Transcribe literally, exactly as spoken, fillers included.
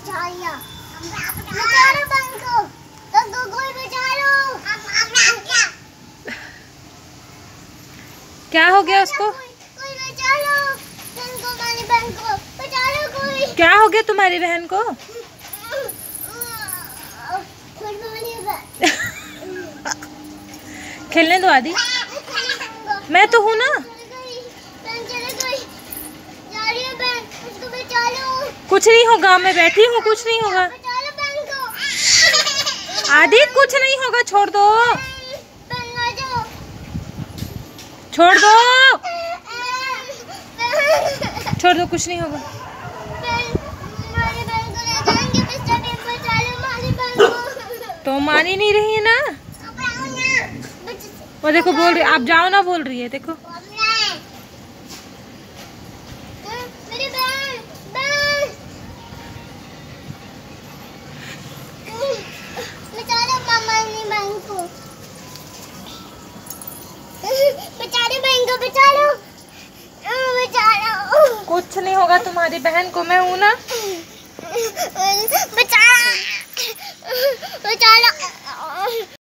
क्या हो गया उसको? क्या हो गया तुम्हारी बहन को? खेलने दो आदि, मैं तो हूँ ना। कुछ नहीं होगा, मैं बैठी हूँ, कुछ नहीं होगा आदि, कुछ नहीं होगा, छोड़ दो छोड़ दो छोड़ दो, कुछ नहीं होगा। तो मान ही नहीं रही है ना, वो देखो बोल रही, आप जाओ ना बोल रही है, देखो। कुछ नहीं होगा तुम्हारी बहन को, मैं हूँ ना। बचा बचा